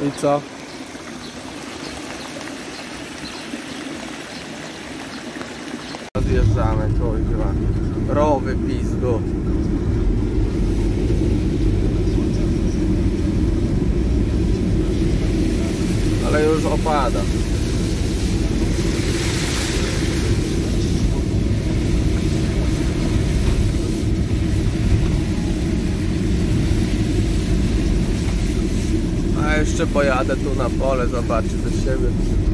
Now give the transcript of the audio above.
I co? Zjeżdżamy, kurwa. Rowy pizdu. Ale już opada. A jeszcze pojadę tu na pole, zobaczę do siebie.